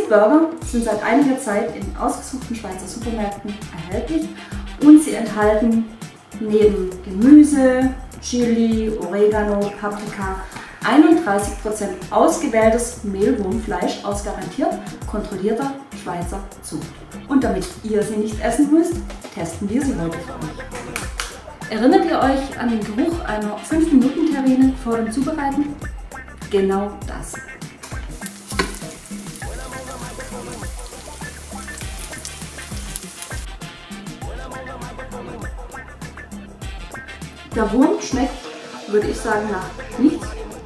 Burger sind seit einiger Zeit in ausgesuchten Schweizer Supermärkten erhältlich und sie enthalten neben Gemüse, Chili, Oregano, Paprika 31% ausgewähltes Mehlwurmfleisch aus garantiert kontrollierter Schweizer Zucht. Und damit ihr sie nicht essen müsst, testen wir sie heute für euch. Erinnert ihr euch an den Geruch einer 5-Minuten-Terrine vor dem Zubereiten? Genau das. Der Wurm schmeckt, würde ich sagen, nach nichts.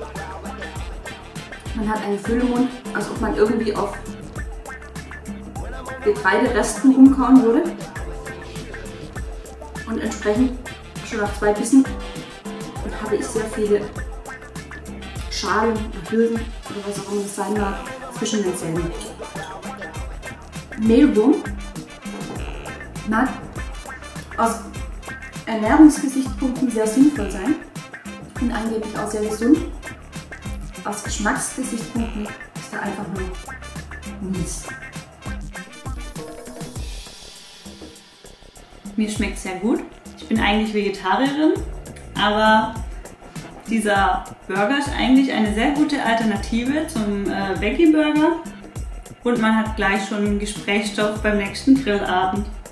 Man hat einen Füllemund, als ob man irgendwie auf Getreideresten rumkauen würde. Und entsprechend schon nach 2 Bissen habe ich sehr viele Schalen oder Hülsen oder was auch immer es sein mag zwischen den Zähnen. Mehlwurm mag aus Ernährungsgesichtspunkten sehr sinnvoll sein und angeblich auch sehr gesund. Aus Geschmacksgesichtspunkten ist er einfach nur mies. Mir schmeckt es sehr gut. Ich bin eigentlich Vegetarierin, aber dieser Burger ist eigentlich eine sehr gute Alternative zum Veggie Burger und man hat gleich schon Gesprächsstoff beim nächsten Grillabend.